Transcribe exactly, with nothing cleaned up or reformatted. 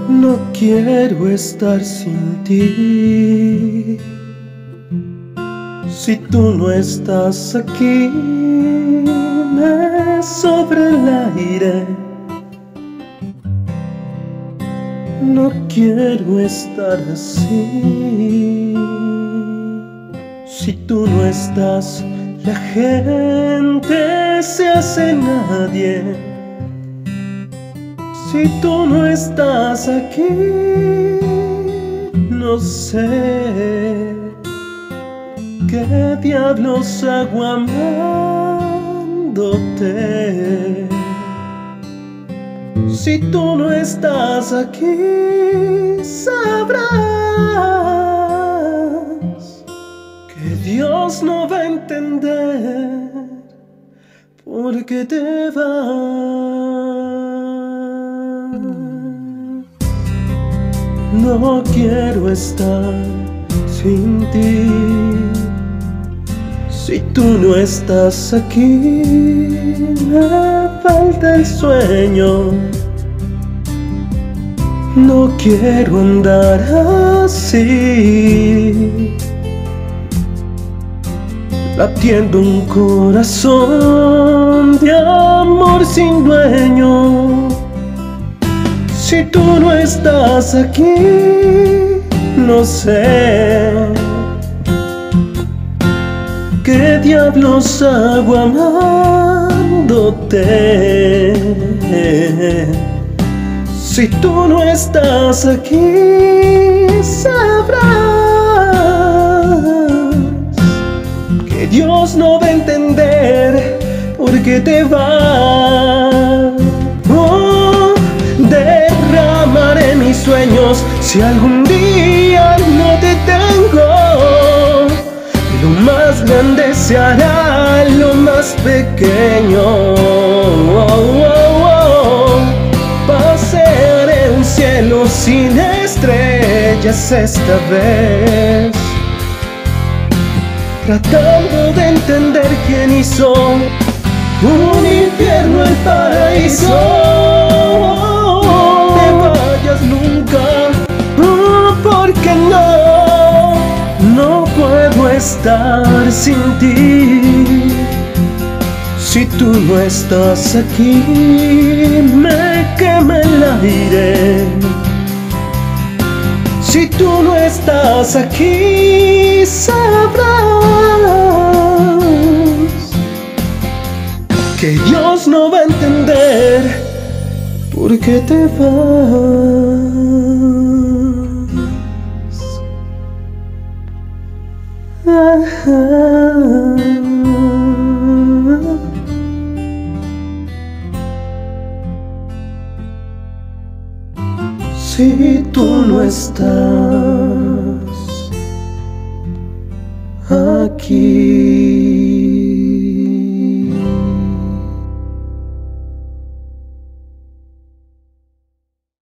No quiero estar sin ti. Si tú no estás aquí, me sobra el aire. No quiero estar así. Si tú no estás, la gente se hace nadie. Si tú no estás aquí, no sé qué diablos hago amándote. Si tú no estás aquí, sabrás que Dios no va a entender por qué te vas. No quiero estar sin ti. Si tú no estás aquí, me falta el sueño. No quiero andar así, latiendo un corazón de amor sin dueño. Si tú no estás aquí, no sé qué diablos hago amándote. Si tú no estás aquí, sabrás que Dios no va a entender por qué te vas. Oh, derramaré mis sueños si algún día no te tengo. Lo más grande se hará lo más pequeño. Oh, oh, oh. Pasearé un cielo sin estrellas esta vez, tratando de entender quién hizo un infierno el paraíso. No te vayas nunca, oh, porque no, no puedo estar sin ti. Si tú no estás aquí, me quema el aire. Si tú no estás aquí, sabrás que Dios no va a entender por qué te vas. Si tú no estás.